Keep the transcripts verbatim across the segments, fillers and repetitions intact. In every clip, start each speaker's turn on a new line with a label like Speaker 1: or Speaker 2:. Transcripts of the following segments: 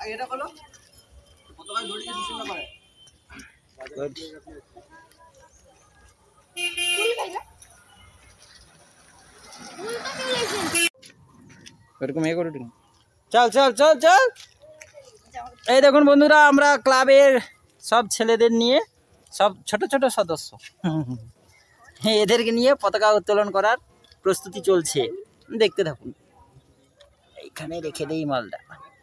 Speaker 1: এটা হলো কতটা দড়ি দিয়ে সিস্টেম করে গুড ফুল খাইলা ফুল তো খেলেছেন এরকম এ করে দিন চল চল চল চল এই দেখুন বন্ধুরা আমরা ক্লাবের সব ছেলেদের নিয়ে সব ছোট ছোট সদস্য হ্যাঁ এদেরকে নিয়ে পতাকা উত্তোলন করার প্রস্তুতি চলছে দেখতে থাকুন এইখানে রেখে দেই মালটা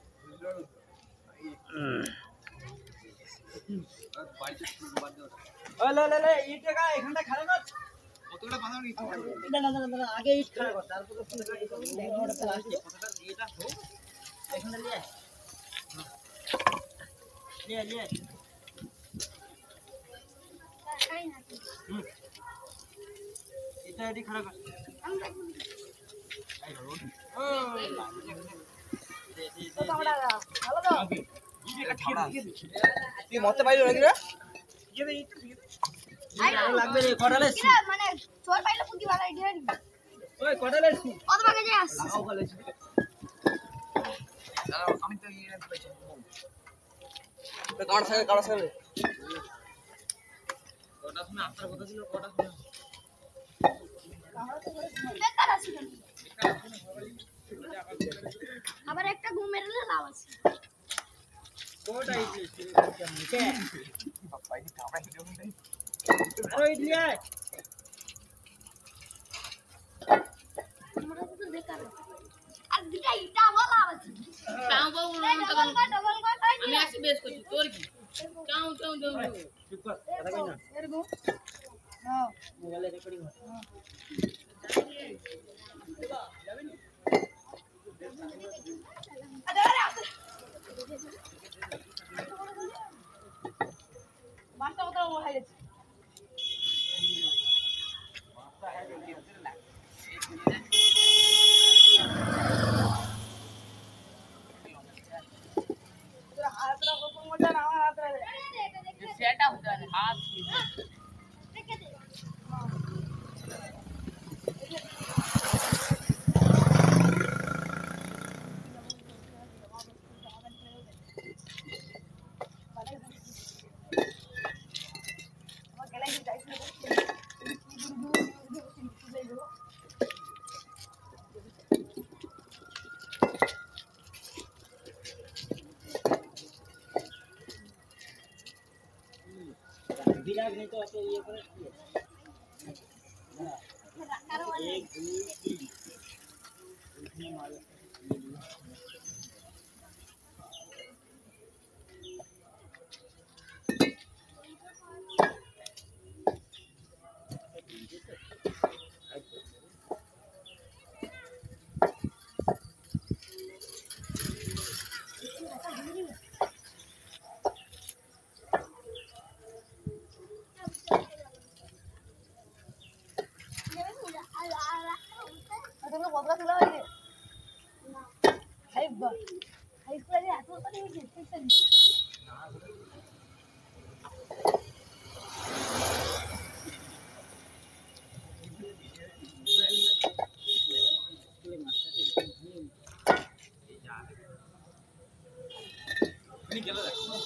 Speaker 1: ওই লে লে লে ইট কা এখানটা খাড়া কর কতটা বাঁধানো ইট না না না না আগে ইট খাড়া কর তারপর পতাকা লাস্টে পতাকা এটা হোক এখানটা নিয়ে নিয়ে নিয়ে খাই না হুম এটা এটি খাড়া কর ও তো তোমরা ভালো দাও তুই মতে পাইলো নাকি রে দিয়ে দে একটু দিয়ে দে আরে লাগবে রে কটালে কি মানে চোর পাইলো পুকি ভালো আইডিয়া নি ওই কটালে কত ভাগে যে আস লাগাও গলে দাঁড়াও আমি তো ইয়ে রাখতে পাইছি তো কার সাথে কার সাথে কটা শুনে আপনার কথা ছিল কটা শুনে বেকার আছে আবার একটা ঘুম মেরলে লাভ আছে কোটা ইডলি নিচে পাপা ইডলি খাওয়া ভিডিও নেই আরে ইডলি আয় আমরা তো বেকার আর দুটা ইটা বলা আছে চাও বউ ডবল কর ডবল কর আমি আসি বেশ করছি তোর কি চাও চাও চাও চুপ কর কথা কই না এরকম হ্যাঁ মোবাইলে রেকর্ডিং হয় হ্যাঁ দেবা যাবে নি আরে আরে মাথা কথা বলা গেছে মাথা है जो गिर ला तेरा हाथ रा को मजा ना हाथ रा ये सेट होता है हाथ देख दे हां विराग नहीं तो ऐसे ये करे एक दो तीन इसमें मारो তোমরা বদলা তোলা হইছে না হাইপ বা হাইপ করে এত করে দেখতেছেন नहीं चला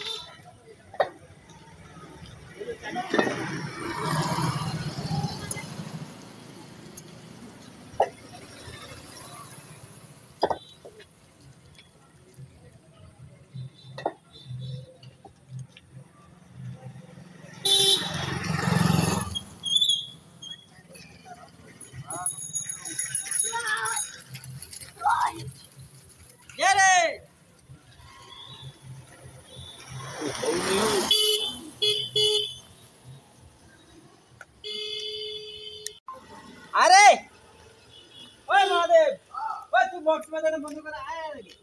Speaker 1: अरे ओए महादेव ओए तू बॉक्स में देना बंद कर आया लगे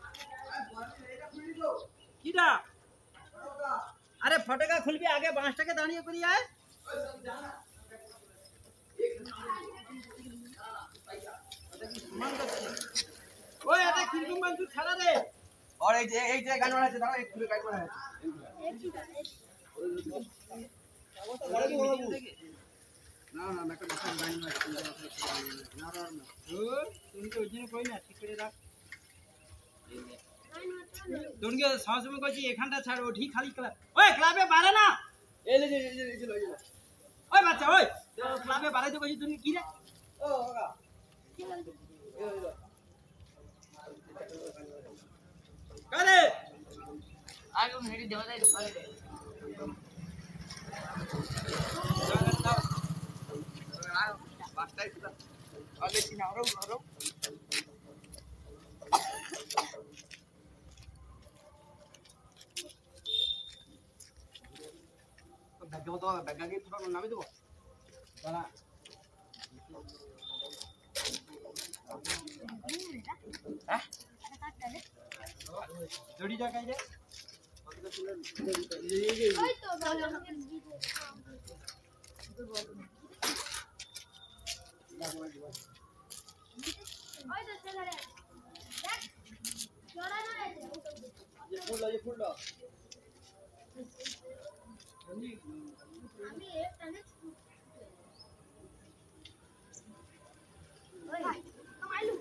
Speaker 1: किडा अरे फटेगा खुल भी आगे बांस के दानिए करी आए ओए এটা কিরকম বন্ধু ছাড়া দে और এই যে এই যে গান বানাচ্ছে দাও এক ফুলে গান বানাচ্ছে না না মেকা বসে গান বানাচ্ছে না না না ও তুমি তো ওই দিন কই না ঠিক করে রাখ তোকে সবসময় কইছি এখানটা ছাড় ও ঠিক খালি ক্লাব ওই ক্লাবে বাড়ে না এই লে এই লে এই লে ওই বাচ্চা ওই ক্লাবে বাড়াই তো কইছি তুমি কি রে ও কাকা কারে আগে হেডি দেওয়া যায় ঘরে দে বাস্তাই তো আলে কি না আরো আরো ব্যাগ তো ব্যাগ আগে পুরো নামে দেব দাঁড়া হ্যাঁ জড়ি যা কাই রে ওই তো ওই তো চলে রে দেখ জড়া না ये फूल लो ये फूल लो আমি এক টানে ওই কামাইলু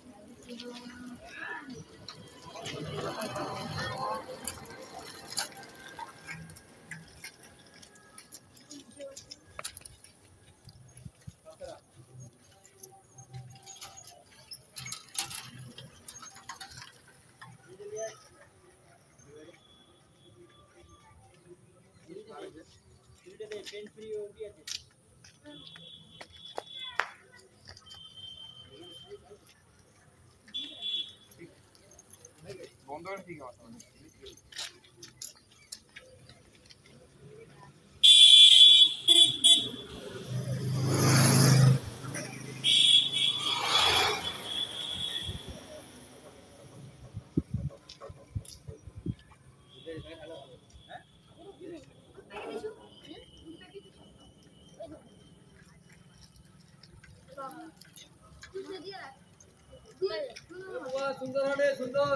Speaker 1: पेन फ्री हो गया है बंद कर ठीक है सुंदर है सुंदर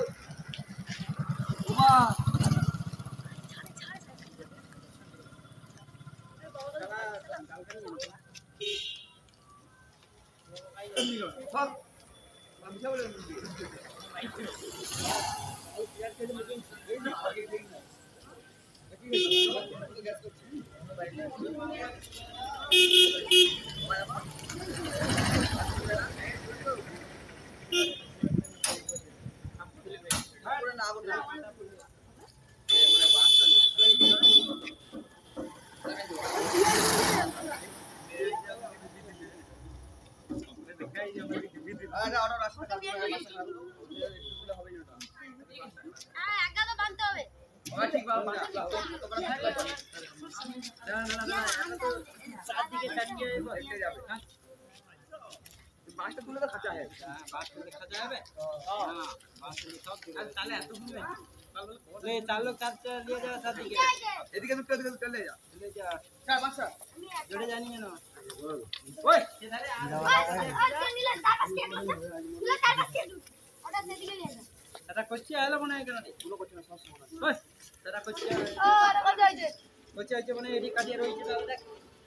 Speaker 1: बास्ता तुले तो खचा है बात तुले खचा है बे हां बात तुले सब ताले এত ভুল নাই ले चार लोग साथ ले जा साथी के এদিকে তো এদিকে চলে যা ले जा চল বাচ্চা জড়ে জানি না ওই এধারে আচ্ছা নীলা টাকা কে নীলা টাকা কে ওটা সেদিকে নিয়ে যা এটা কচ্চি আলো মনে হয় কেন গুলো কচ্চি না সব মনে হয় ওই এটা কচ্চি ও আরে কত হইছে কচ্চি হইছে মানে এডি কাটিয়ে রইছে তাহলে দেখ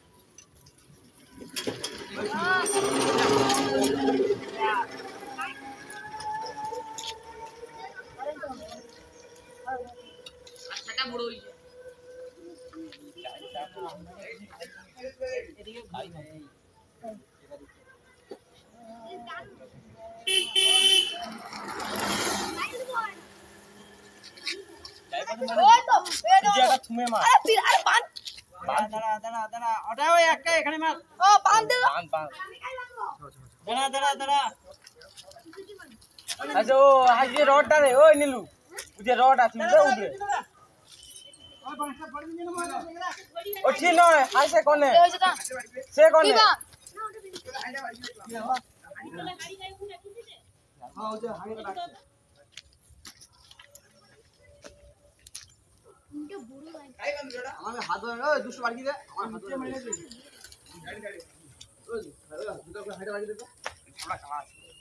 Speaker 1: আচ্ছাটা বড় হইছে এদিকে ভাই ভাই ওই তো এই জায়গা থুমে মার আরে ফির আরে বান বান দাঁড়া দাঁড়া দাঁড়া ওটা ওই একটা এখানে মার ও বান দে বান বান দাঁড়া দাঁড়া দাঁড়া আচ্ছা ও আজকে রডটা রে ওই নীলু ওই যে রড আছে ওই উঠে ওই বাঁশটা পড়ে নিয়ে না ও ঠিক নয় আইছে কোনে সে কোনে হ্যাঁ ওই যে হাড়ি রাখছে इनके बुरी लाइन काय बंद जोड़ा हमारे हाथ में ओए दूसरा बार की दे हमारे हाथ में मारने दे गाड़ी गाड़ी ओए अरे दूसरा को हाइट बाकी दे तो थोड़ा कला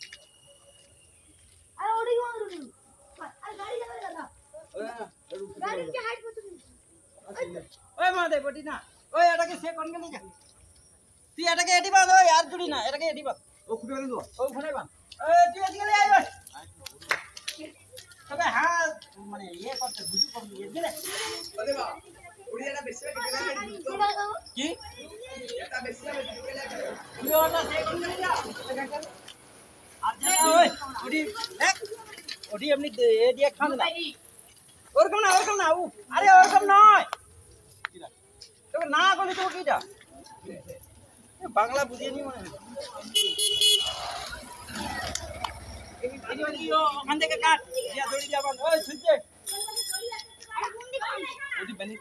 Speaker 1: अरे ओडी मार दे अरे गाड़ी चला जा गाड़ी की हाइट मत ओए मार दे बटी ना ओए এটাকে সে কোন গেলি যা তুই এটাকে এডি বাঁধ ওই আর জুড়ি না এটাকে এডি বাঁধ ও খুঁটে বাঁধ ও খুঁটে বাঁধ এই তুই এদিকে আয় ভাই তবে হ্যাঁ মানে ইয়ে করতে বুঝু কম দিয়ে দিলে
Speaker 2: আরে বাবা ওড়িয়াটা বেশি লাগে
Speaker 1: কি
Speaker 2: এটা বেশি লাগে
Speaker 1: তুমি ওটা সে কোন দিন যা আর যা ওই ওডি দেখ ওডি এমনি এ দিয়ে খান না ওরকম না ওরকম না ও আরে ওরকম নয় তো না বলি তো কিটা বাংলা বুঝিয়ে নি মনে ওখান থেকে কাট দিয়া দড়ি দিয়া বান ওই ছুটে ওডি বানি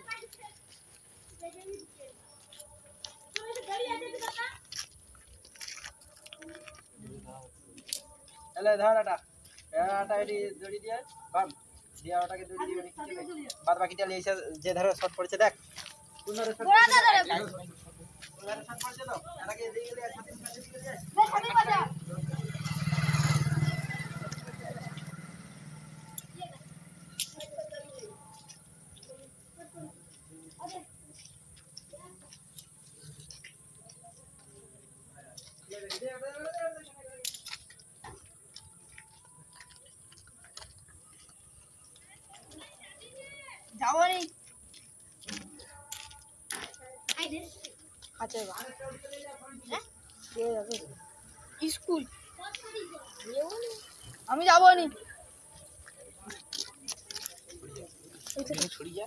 Speaker 1: এলে ধর এটা এটা এডি দড়ি দিয়ে বান দিয়া ওটাকে দড়ি দিয়ে বাদ বাকিটা লিয়েছে যে ধারে শর্ট পড়ছে দেখ কোন ধারে শর্ট পড়ছে কোন ধারে শর্ট পড়ছে তো এটাকে দিয়ে গেলে সাথে সাথে দিয়ে যায় লে খালি বাজা
Speaker 3: যাবো নি আচ্ছা স্কুল আমি যাবো নি
Speaker 1: ছড়ি যা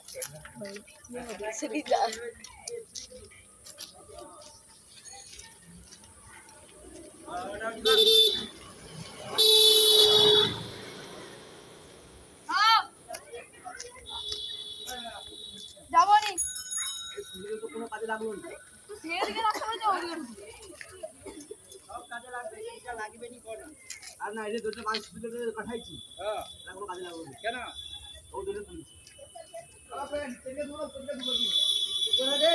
Speaker 3: যাবো নি
Speaker 2: তো কোনো কাজে লাগলো না
Speaker 3: সেদিকে রাস্তা বলতে ওদিকে
Speaker 1: সব কাজে লাগবে এটা লাগবে নি কোন
Speaker 2: আর না এই দুটো মাছ দুটো পাঠাইছি
Speaker 1: হ্যাঁ
Speaker 2: না কোনো কাজে লাগলো না
Speaker 1: কেন
Speaker 2: ও দুটো তুলছি আপেন থেকে দুটো থেকে দুটো
Speaker 1: কোন দে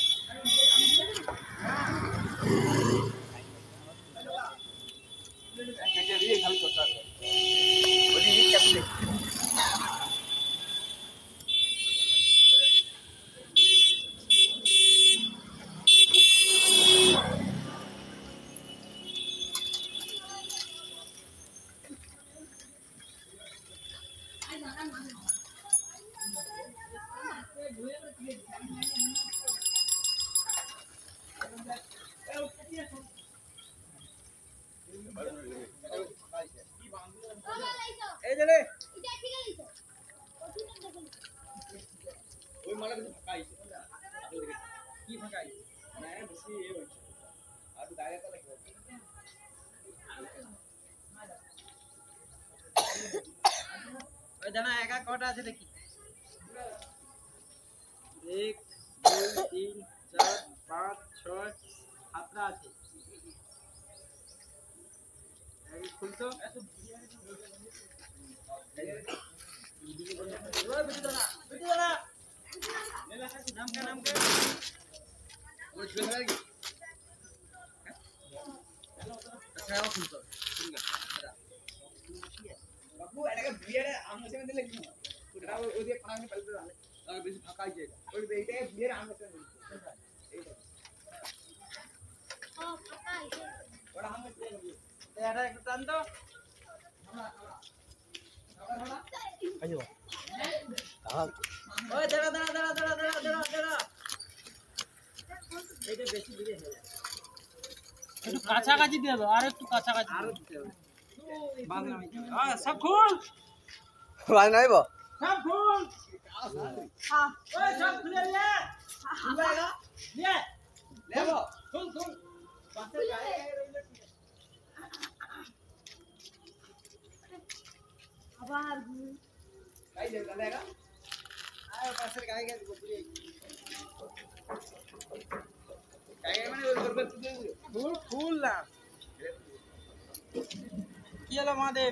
Speaker 2: কেটে দিয়ে খালি করতে হবে ওই দিন ক্যাপে
Speaker 1: এই যে রে
Speaker 2: ওই মালা কিন্তু ফাঁকা আইছে
Speaker 1: কি ফাঁকাই
Speaker 2: না বেশি এ হইছে আর তো দাঁড়িয়ে তো লাগবে
Speaker 1: ওই জানা একা কটা আছে দেখি এক দুই তিন চার পাঁচ ছয় সাতটা আছে এই খুলতো ওই বিটু দানা বিটু দানা নাম কা নাম কা
Speaker 2: ওই ছেলে লাগে কি
Speaker 1: আচ্ছা ও খুলতো ঠিক আছে
Speaker 2: বাবু এটাকে বিয়ের আমরা সেখানে দিলে কি ওটা ওই দিয়ে পানি পালতে দাও আর বেশি ফাঁকা আইছে এটা ওই এইটাকে বিয়ের আমরা সেখানে দিই এইটা
Speaker 3: ও ফাঁকা আছে
Speaker 2: ওটা আমরা সেখানে দিই
Speaker 1: এটা একটু টান তো
Speaker 2: আইও
Speaker 1: ওই দাঁড়া দাঁড়া দাঁড়া দাঁড়া দাঁড়া দাঁড়া দাঁড়া এইটা বেশি দূরে হয়ে যায় একটু কাছাকাছি দিয়ে দাও আর একটু কাছাকাছি আরো দিতে হবে বাংলা মিডিয়াম আ সব খুল
Speaker 2: বাজ নাইবো
Speaker 1: সব খুল
Speaker 3: হ্যাঁ
Speaker 1: ওই সব খুলে লে খুলেগা লে
Speaker 2: লেবো
Speaker 1: খুল খুল পাশে গায়ে গায়ে রইলো
Speaker 3: আবার
Speaker 2: কাই দে লাগা
Speaker 1: আর পাশে গায়ে গায়ে গোপুরি
Speaker 2: কাই মানে ওই করবে তুই
Speaker 1: ফুল ফুল না কি হলো মহাদেব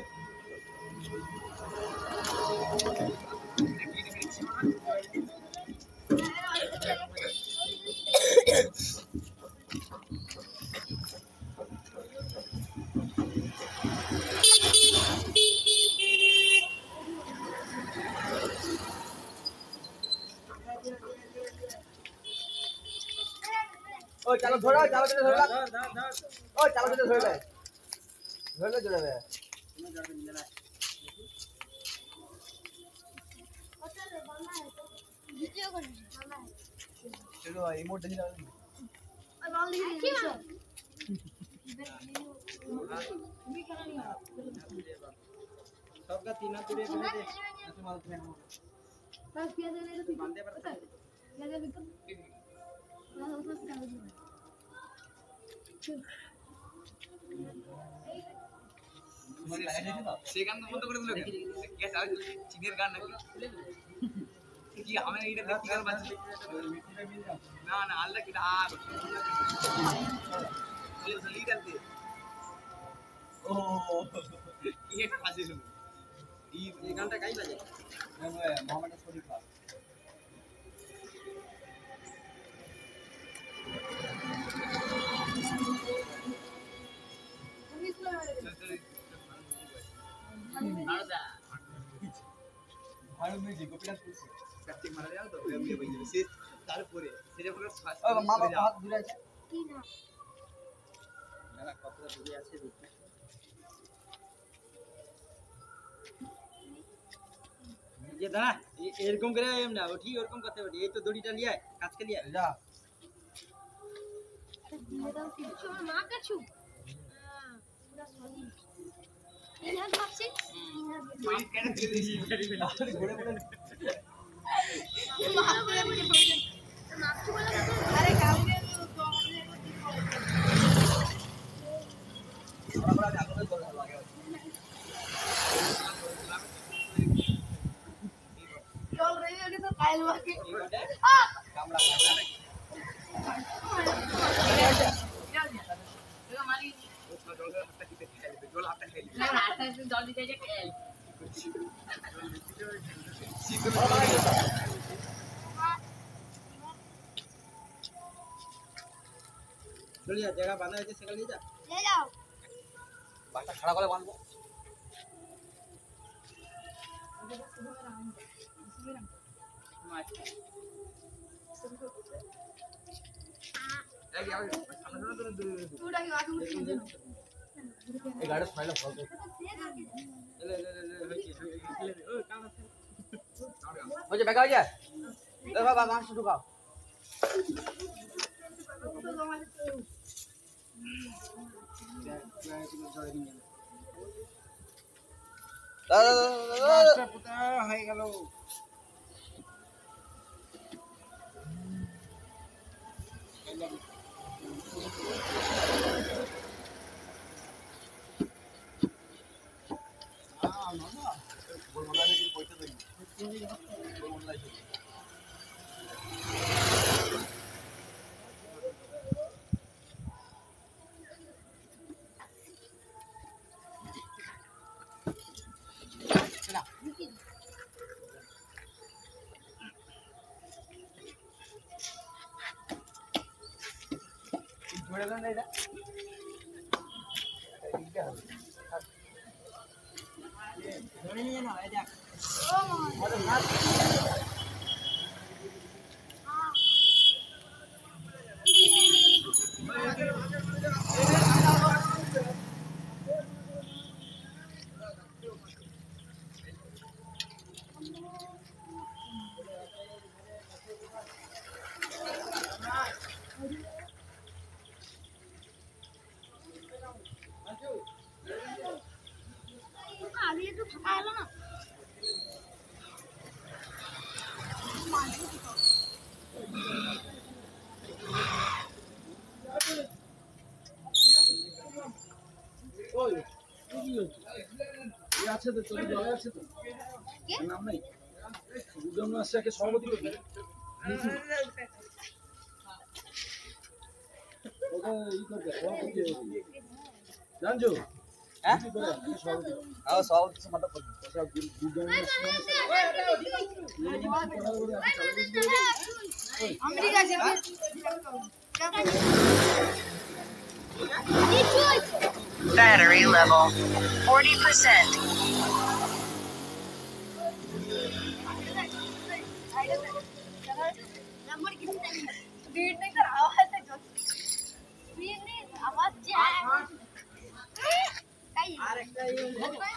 Speaker 2: ওই চালো ধরো চালো ধরে ধরো
Speaker 1: ধর ধর ধর
Speaker 2: ওই চালো ধরে ধরবে ধরলে ধরবে
Speaker 3: ভিডিও করিস না
Speaker 2: চলো ইমোট দেখি দাও
Speaker 3: আর বল দেখি কি মানে
Speaker 1: सबका तीन दूरे करे दे
Speaker 2: তোমার ফ্রেন্ড
Speaker 3: बस किया दे रहे तो
Speaker 1: बांधे पर
Speaker 3: क्या दे बिल्कुल ना हो सकता है
Speaker 2: তোমার লাগাই দিতে দাও সেই গান বন্ধ করে দিল কি আছে আর চিনের গান নাকি কি আমি এইটা দেখি গান বাজছে না না আল্লাহ কি আর বলে জলদি ডালতে ও কি একটা আছে শুনো
Speaker 1: ये ये घंटा काई बजे
Speaker 2: मोहम्मद शरीफ ভালো মিউজিক কপিটা করছে কাটতে মারা যাও তো এমনি বই যাবে সে তারপরে সেটা পুরো ও মামা হাত দূরে আছে
Speaker 3: की ना
Speaker 1: मेरा कपड़ा दूरे আছে দেখি ये दाना এরকম করে এম না ওঠি ওরকম করতে পারি এই তো দড়িটা লিয়ে কাজ কে লিয়ে
Speaker 2: যা
Speaker 3: কিছু মার কাছু পুরা সলি তিন হাত ভাবছি তিন হাত
Speaker 2: ওই কেন দিলি ঘুরে ঘুরে
Speaker 3: মার বলে বলে মারছু বলে আরে কালকে তো
Speaker 2: আমরা আমরা আগে করে লাগে
Speaker 3: चल रही है तो कायल बाकी
Speaker 2: কামলা
Speaker 1: চলিয়া জায়গা বাঁধা হয়েছে সেখানে নিয়ে যা
Speaker 3: ले जाओ
Speaker 2: বাসা খাড়া করে বাঁধবো এই যাও সামনে সামনে দূরে দূরে
Speaker 3: थोड़ा ही आगे उठ के
Speaker 2: এই গাড়ি ফাইলে ফল দে
Speaker 1: এলে এলে এলে হইছে ও কাম আছে
Speaker 2: ওই বেকা হয়ে যায় এ বাবা মাংস ঢুকাও
Speaker 1: মাস্টার পুতা হয়ে গেল
Speaker 2: জোড়ে দেন এটা
Speaker 1: ধরে নিয়ে না এই দেখ
Speaker 3: आगे तो फटा है ना
Speaker 1: ওই কি হচ্ছে এই আছে তো তোর জলে আছে তো নাম নাই দুজন আসছে একে সভাপতি করবে ওকে ই করবে সভাপতি জানছো হ্যাঁ সভাপতি
Speaker 2: আও সব কিছু মাথা পড়ে
Speaker 1: সব দুজন
Speaker 3: अमेरिका से
Speaker 4: Battery level forty percent.
Speaker 3: Number कितना बीट नहीं कर आवाज तक बीट नहीं आवाज जाए कहीं
Speaker 1: আরেকটা এই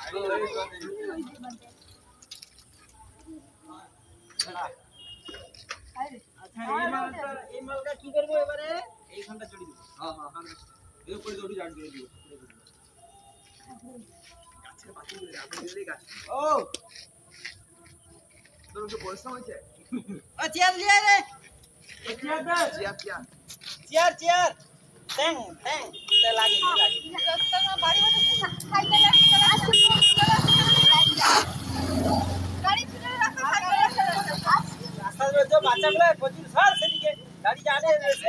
Speaker 2: না
Speaker 1: হ্যাঁ এই মালটা এই মালটা কি করবো এবারে
Speaker 2: এইখানটা চড়ি দিব। হ্যাঁ হ্যাঁ হ্যাঁ এর উপরে দড়ি জাট দিয়ে দিব। গাছের পাখি গুলো আপনি দিলেই গাছ।
Speaker 1: ও
Speaker 2: তোর একটু পরিশ্রম হয়েছে।
Speaker 1: ও চেয়ার লিয়ে রে চেয়ার দে
Speaker 2: চেয়ার চেয়ার
Speaker 1: চেয়ার চেয়ার ট্যাং ট্যাং তে লাগে লাগে
Speaker 3: বাড়ি বসে সাইকেল গাড়ি ছুটে রাখা সাইকেল
Speaker 1: রাস্তার মধ্যে বাচ্চাগুলো প্রচুর সর সেদিকে গাড়ি যাবে এসে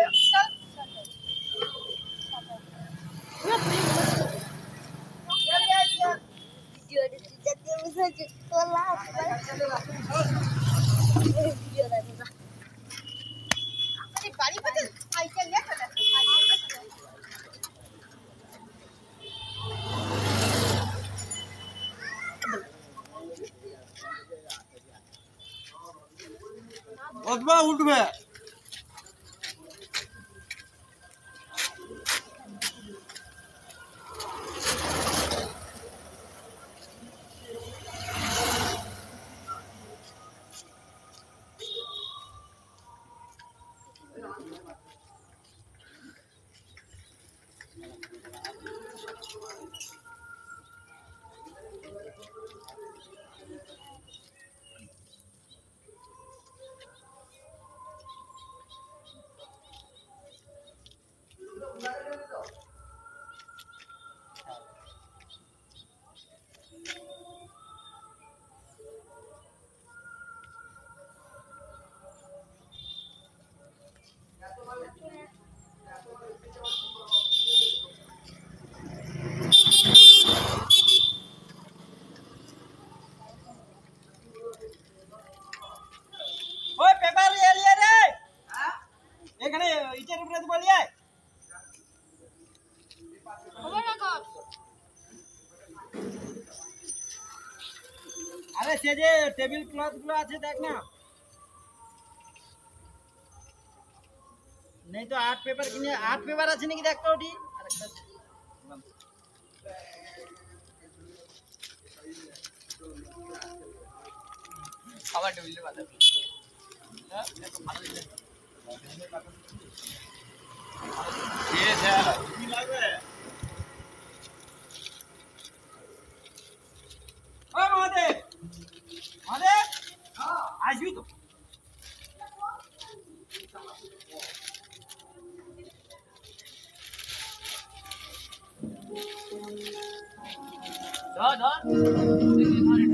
Speaker 3: বাড়ি বসে সাইকেল নিয়ে চলে আসে
Speaker 1: অথবা উঠবে ওই পেপার লিয়ে লিয়ে রে এখানে ইটের উপরে তো বলিয়ে
Speaker 3: খবর রাখো
Speaker 1: আরে সে যে টেবিল ক্লথ গুলো আছে দেখ না नहीं तो आर्ट पेपर किने आर्ट पेपर আছে নাকি দেখ তো ওটি আরেকটা
Speaker 2: খাবার টেবিলে বাঁধা। হ্যাঁ দেখো ভালো দিলে। ঠিক আছে কি লাগবে?
Speaker 1: ও মহাদেব মহাদেব হ্যাঁ আসবি তো
Speaker 2: ধর ধর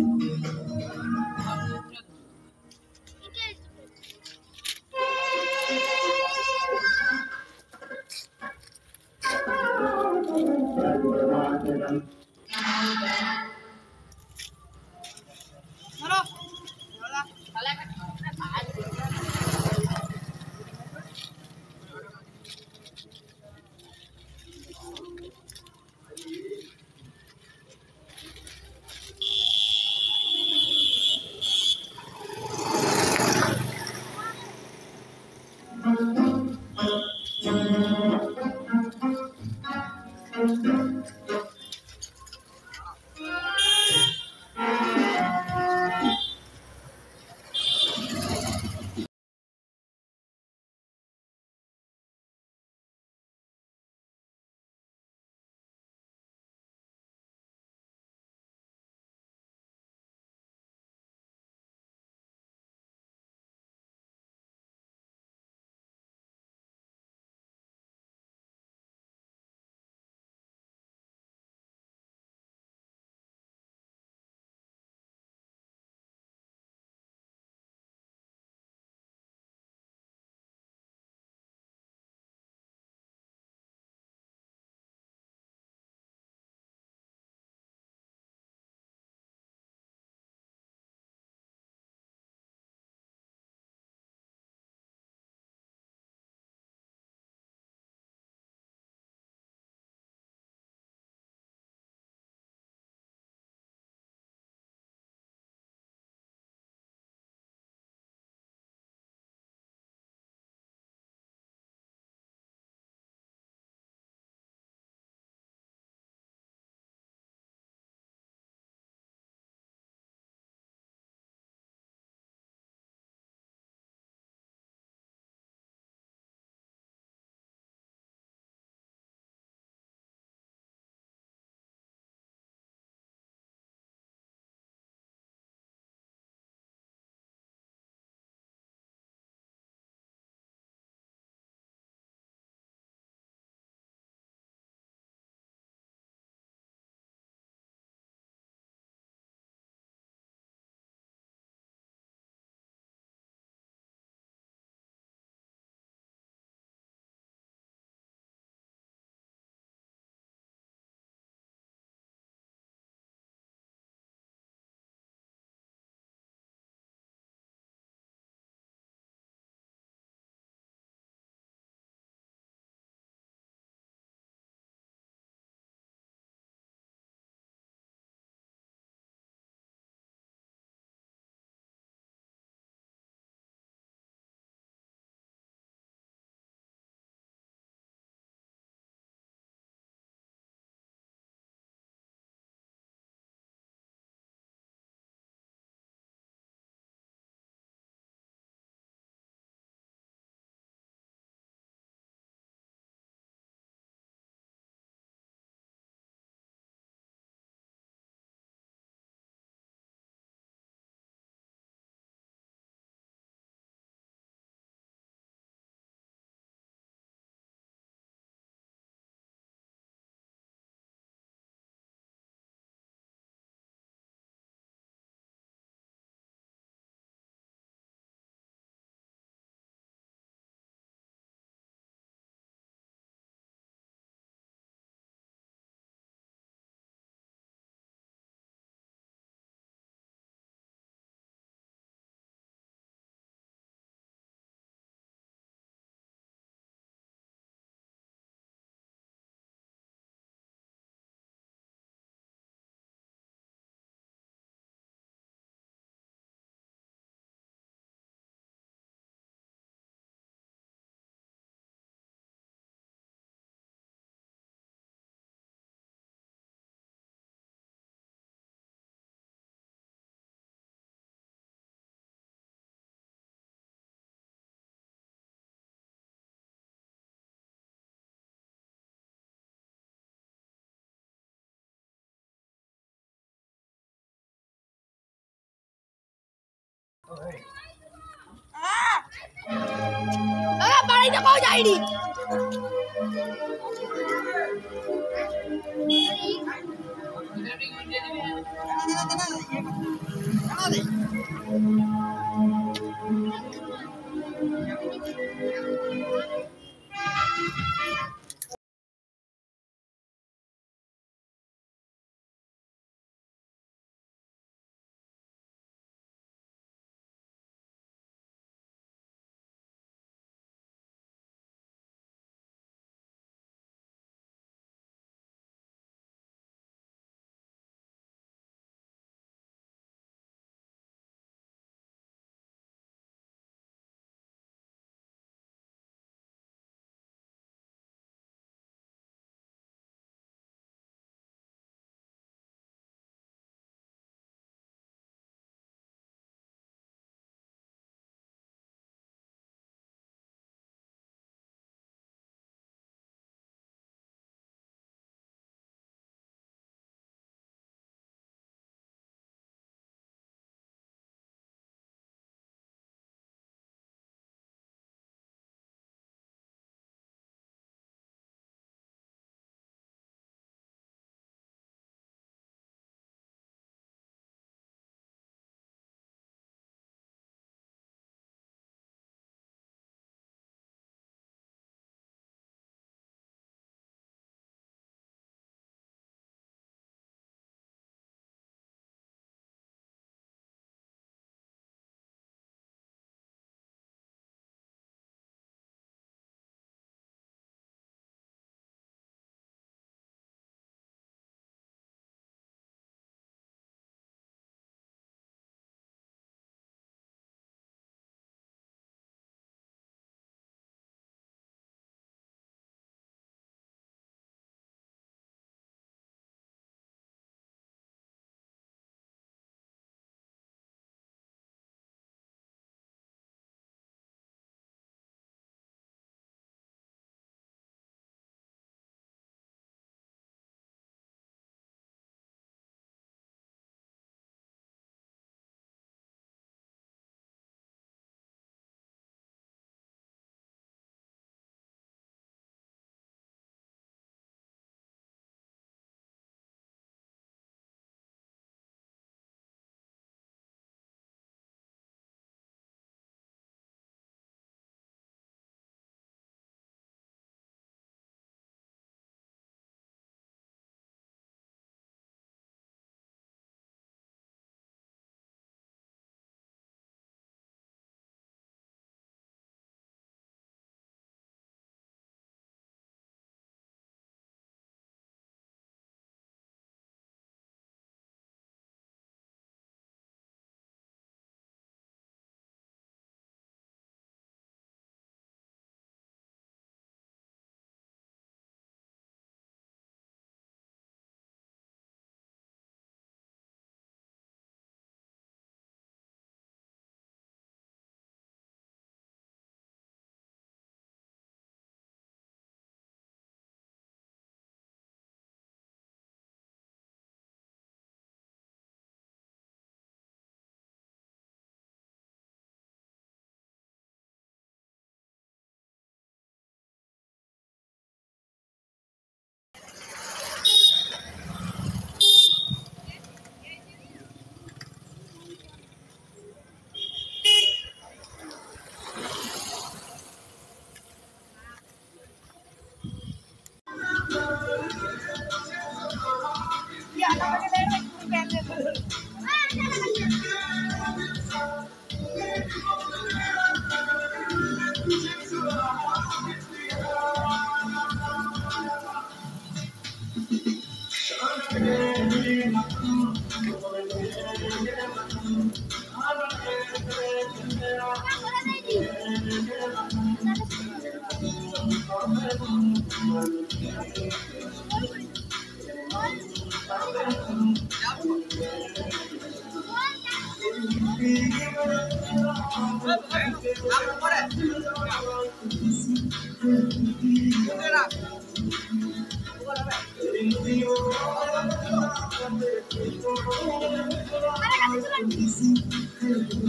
Speaker 3: দাদা বাড়িতে পাওয়া যায়নি।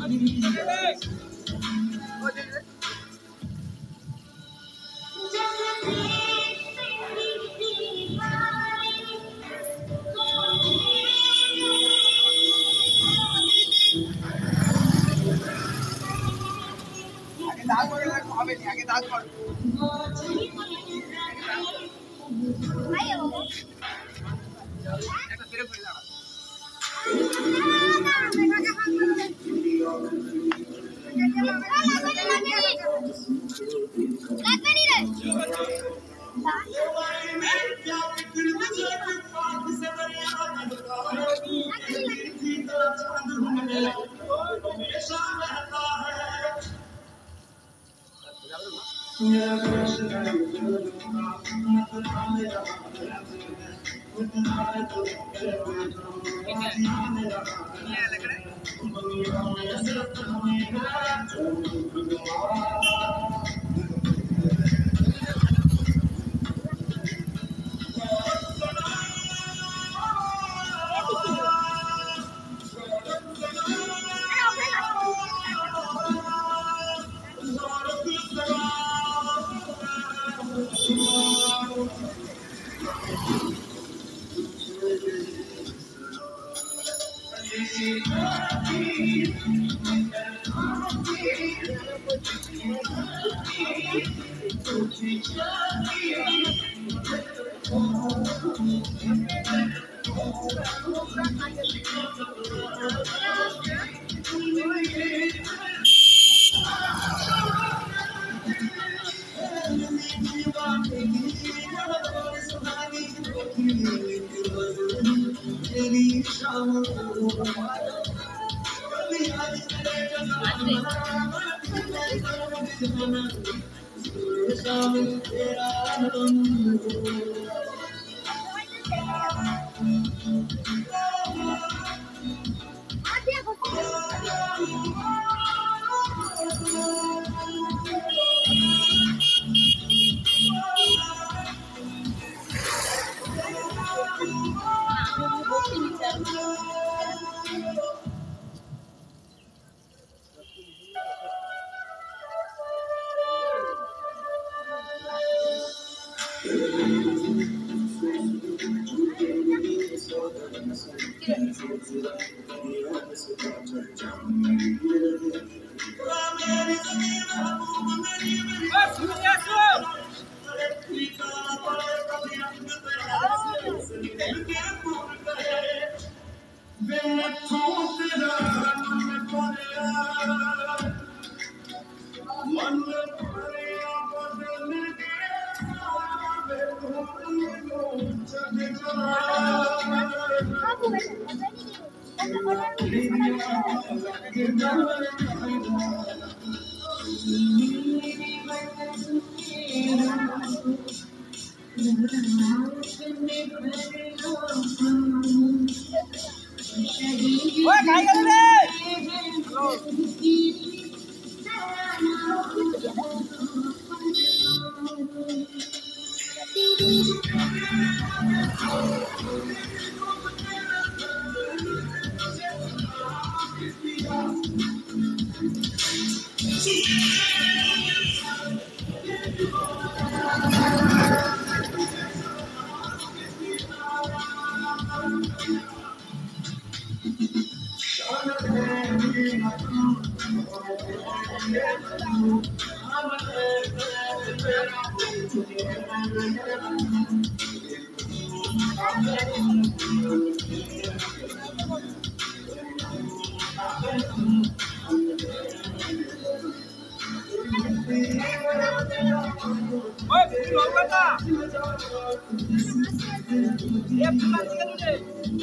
Speaker 2: আগে দাগ করে রাখো, হবে না, আগে দাগ করো। একটা ফেরে ফেরে দাঁড়া।
Speaker 1: ওই গাই গেল রে ওই ফুল হবে না এ ফুল আছে কেন রে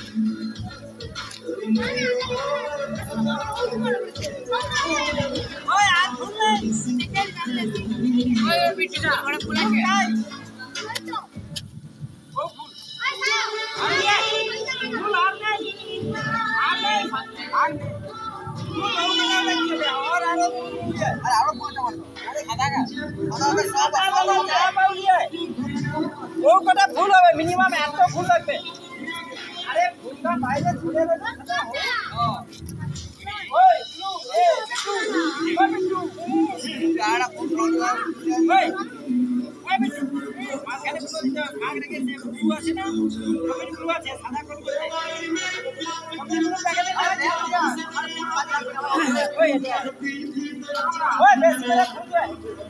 Speaker 1: ওই আর ফুল নেই ওই বিটিটা বড় ফুল আছে ও ফুল ফুল আর নেই আর নেই আর নেই ফুল হবে না দেখতে और आरो अरे आरो कोटा मारो अरे खादा का खादा सब वाला जा पाउलिए ओ कोटा फूल হবে মিনিমাম এত ফুল লাগবে আরে ফুলটা বাইরে ঝুলে গেছে খাদা हो हां ओए ए
Speaker 2: আর কোন রং
Speaker 1: ওই ওই বেশি মাঝখানে পুরো দিতে ভাগ রেখেছে ব্লু আছে না ওখানে ব্লু আছে সাদা কোন করে সবগুলো প্যাকেটে ওই এটা ওই বেশি করে খুঁজবে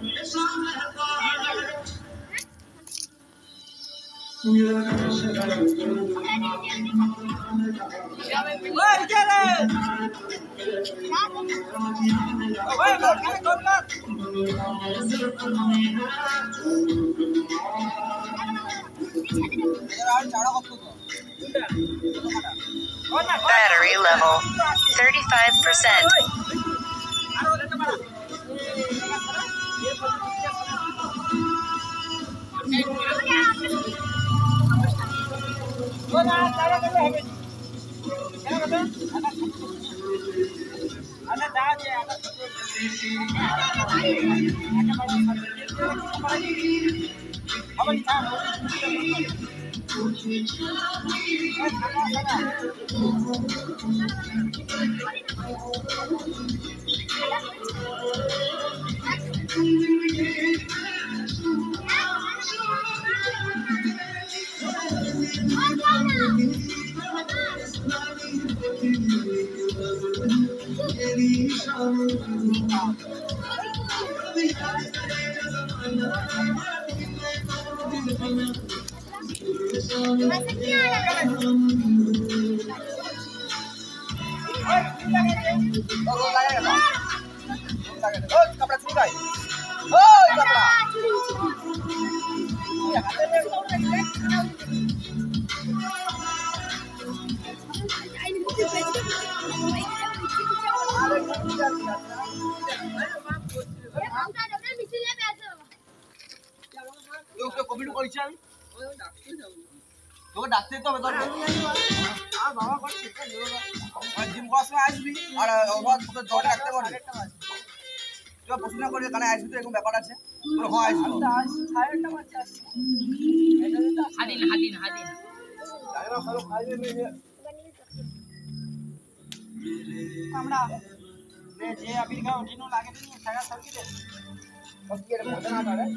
Speaker 1: ওই চলে ওই মাঝখানে কোন কাজ
Speaker 4: Battery level thirty-five percent.
Speaker 2: कपड़ा चुराई ओए कपड़ा लोग तो कमेंट করেছে আমি তোকে ডাকতে তো হবে তোর আর বাবা করছে আর জিম করার সময় আসবি আর ওভার তোকে জল রাখতে পারবি তুই প্রশ্ন করে কানে আসবি তো এরকম ব্যাপার আছে তোর হয় আসবি
Speaker 5: হাদিন হাদিন হাদিন
Speaker 2: জায়গা সব খাইবে নিয়ে
Speaker 1: আমরা যে আবির গাও দিনো লাগে নি সাগা সরকি দে
Speaker 2: बस ये मजा ना करे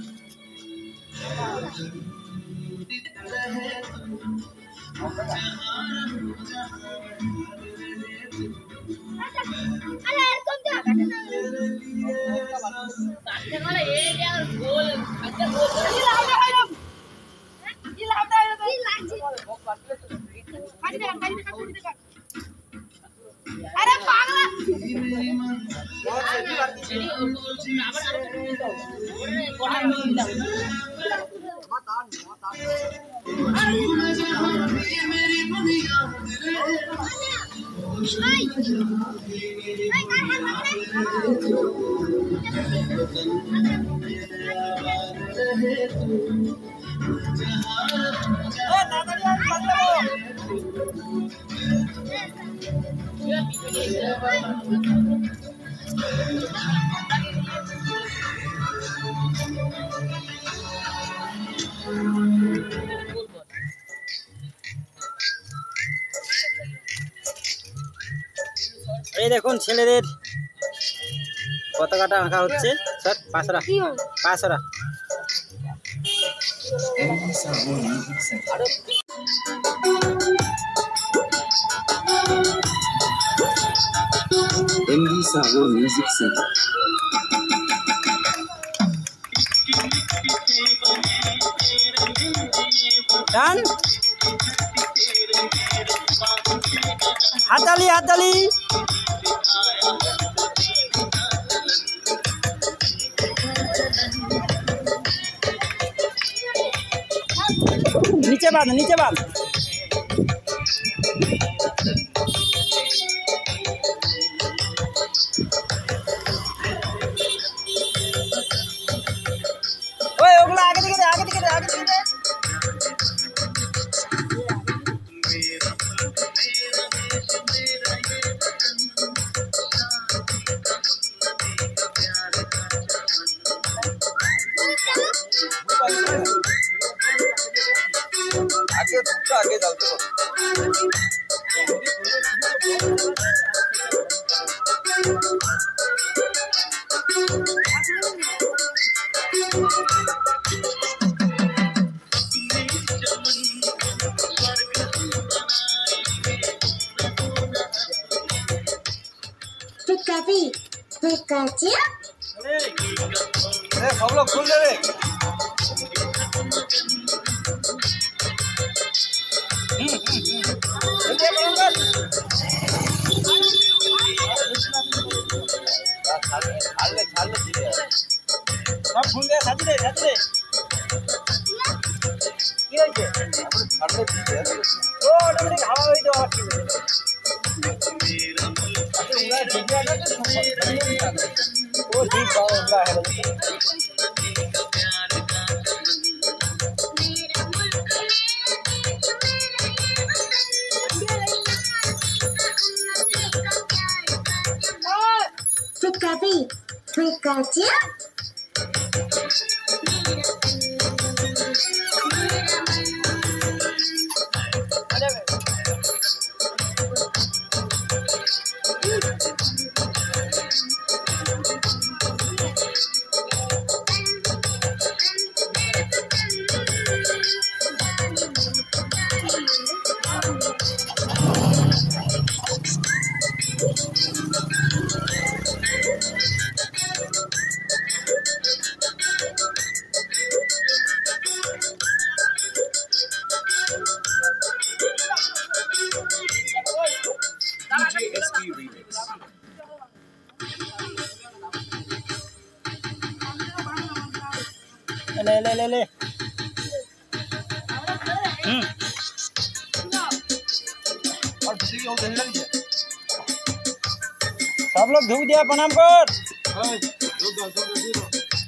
Speaker 3: अरे तुम क्या करते हो
Speaker 5: কাটতে গেলে এই যে আর গোল কাটতে গোল
Speaker 3: ये लाउडा है ये लाउडा है ये लागছে কাটি দে কাটি দে কাটি দে अरे पागला
Speaker 5: আবার ওরে কোটা নিয়ে দাও
Speaker 1: এই দেখুন ছেলেদের পতাকাটা আঁকা হচ্ছে স্যার পাঁচরা পাঁচরা
Speaker 6: M D Sahur Music Center.
Speaker 1: ডান হাতালি হাতালি নিচে বাঁধ নিচে বাঁধ ওই ওগুলো আগে থেকে দে আগে থেকে দে আগে থেকে দে
Speaker 2: आगे तो आगे चलते हो
Speaker 3: Pikachu, Pikachu.
Speaker 2: ए सब लोग खुल दे रे
Speaker 1: সব ফুল দিয়ে সাজি দে সাজি দে কি হয়েছে ও অটোমেটিক হাওয়া হয়ে যাওয়া কি ও ঠিক বাবা
Speaker 3: Pikachu, Pikachu.
Speaker 1: ले ले ले ले हम्म
Speaker 2: और किसी की और देने लगी है
Speaker 1: सब लोग धूप दिया प्रणाम कर
Speaker 2: हां दो दो दो दो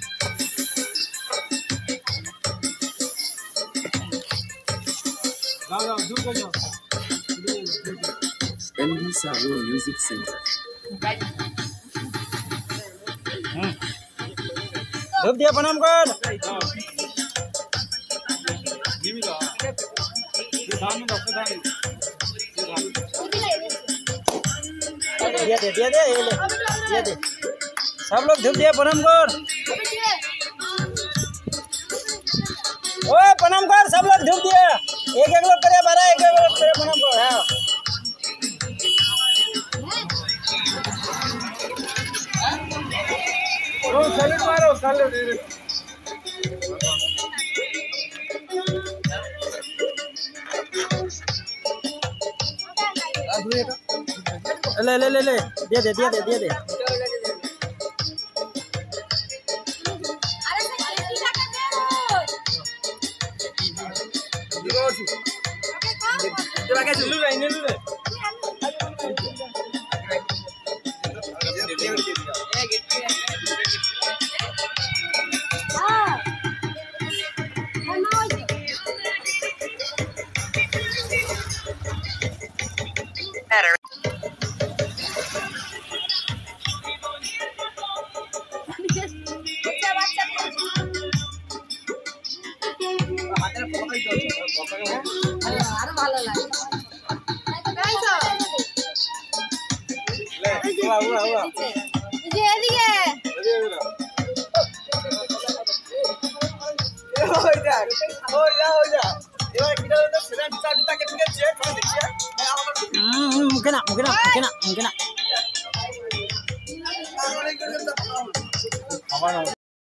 Speaker 2: जाओ जाओ दूर कर जाओ
Speaker 6: M D Sahur Music Center.
Speaker 1: धूप दिया प्रणाम कर
Speaker 2: निमिरा ये धान में रखो धान
Speaker 1: दिया दे दिया दे ये ले दिया दे सब लोग धूप दिया प्रणाम कर ओए प्रणाम कर सब लोग धूप दिया एक एक लोग करे बारह एक एक लोग करे प्रणाम कर हाँ
Speaker 2: ओ सैलेड मारो सैलेड
Speaker 1: ले ले ले ले दिया दे दिया दे दिया दे
Speaker 2: Coba kayak dulu lah ini dulu.
Speaker 4: Better.
Speaker 3: আরো ভালো লাগে
Speaker 2: Wah wah wah.
Speaker 3: যে এদিকে
Speaker 2: ওই দেখ ওই যা ওই যা এবার কি হলো তো সেটা চারটা টাকা ঠিক আছে করে দিচ্ছি
Speaker 1: Hmm, mungkin nak, mungkin nak, mungkin nak, mungkin nak.
Speaker 2: আমার